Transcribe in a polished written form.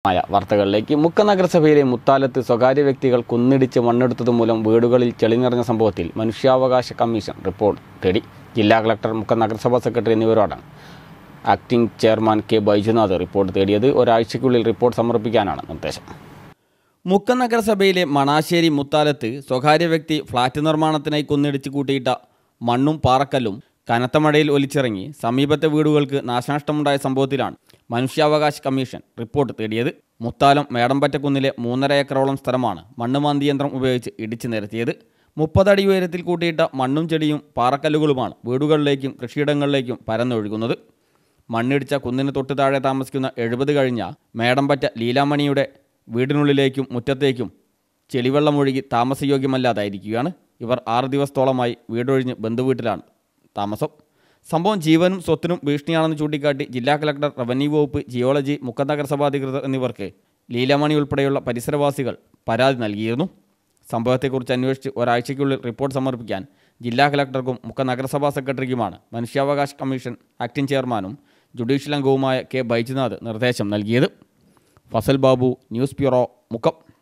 വാർത്തകളിലേക്ക്. മുക്കം നഗരസഭയിലെ മുത്താലത്ത് സ്വകാര്യ വ്യക്തികൾ കുന്നിടിച്ച് മണ്ണെടുത്തതുമൂലം വീടുകളിൽ ചെളി നിറഞ്ഞ സംഭവത്തിൽ മനുഷ്യാവകാശ കമ്മീഷൻ റിപ്പോർട്ട് തേടി. ജില്ലാ കളക്ടർ, മുക്കം നഗരസഭാ സെക്രട്ടറി എന്നിവരോടാണ് acting chairman K Baijunath report തേടിയത്. ഒരാഴ്ചയ്ക്കുള്ളിൽ റിപ്പോർട്ട് സമർപ്പിക്കാനാണ് നിർദ്ദേശം. മുക്കം നഗരസഭയിലെ മണാശ്ശേരി മുത്താലത്ത് സ്വകാര്യ വ്യക്തി ഫ്ളാറ്റ് നിർമ്മാണത്തിനായി കുന്നിടിച്ച് കൂട്ടിയിട്ട മണ്ണും പാറക്കല്ലും കനത്ത മഴയിൽ ഒലിച്ചിറങ്ങി സമീപത്തെ വീടുകൾക്ക് നാശനഷ്ടമുണ്ടായ സംഭവത്തിലാണ് മനുഷ്യാവകാശ കമ്മീഷൻ റിപ്പോർട്ട് തേടിയത്. മുത്താലം മേടമ്പറ്റക്കുന്നിലെ 3.5 ഏക്കറോളം സ്ഥലമാണ് മണ്ണ് മാന്തി യന്ത്രം ഉപയോഗിച്ച് ഇടിച്ചു നിരത്തിയത്. 30 അടി ഉയരത്തിൽ കൂട്ടിയിട്ട മണ്ണും ചെടിയും പാറക്കല്ലുകളുമാണ് വീടുകളിലേക്കും കൃഷിയിടങ്ങളിലേക്കും പരന്നൊഴുകുന്നത്. മണ്ണിടിച്ച കുന്നിന് തൊട്ട് താഴെ താമസിക്കുന്ന 70 കഴിഞ്ഞ മേടമ്പറ്റ ലീലാമണിയുടെ വീടിനുള്ളിലേക്കും മുറ്റത്തേക്കും ചെളിവെള്ളമൊഴുകി താമസയോഗ്യമല്ലാതായിരിക്കുകയാണ്. ഇവർ 6 ദിവസത്തോളമായി വീടൊഴിഞ്ഞ് ബന്ധുവീട്ടിലാണ് താമസം. സംഭവം ജീവനും സ്വത്തിനും ഭീഷണിയാണെന്ന് ചൂണ്ടിക്കാട്ടി ജില്ലാ കളക്ടർ, റവന്യൂ വകുപ്പ്, ജിയോളജി, മുക്കം നഗരസഭാ അധികൃതർ എന്നിവർക്ക് ലീലാമണി ഉൾപ്പെടെയുള്ള പരിസരവാസികൾ പരാതി നൽകിയിരുന്നു. സംഭവത്തെക്കുറിച്ച് അന്വേഷിച്ച് ഒരാഴ്ചയ്ക്കുള്ളിൽ റിപ്പോർട്ട് സമർപ്പിക്കാൻ ജില്ലാ കളക്ടർക്കും മുക്കം നഗരസഭാ സെക്രട്ടറിക്കുമാണ് മനുഷ്യാവകാശ കമ്മീഷൻ ആക്ടിംഗ് ചെയർമാനും ജുഡീഷ്യൽ അംഗവുമായ കെ ബൈജുനാഥ് നിർദ്ദേശം നൽകിയത്. Fazal Babu, news bureau, Mukkam.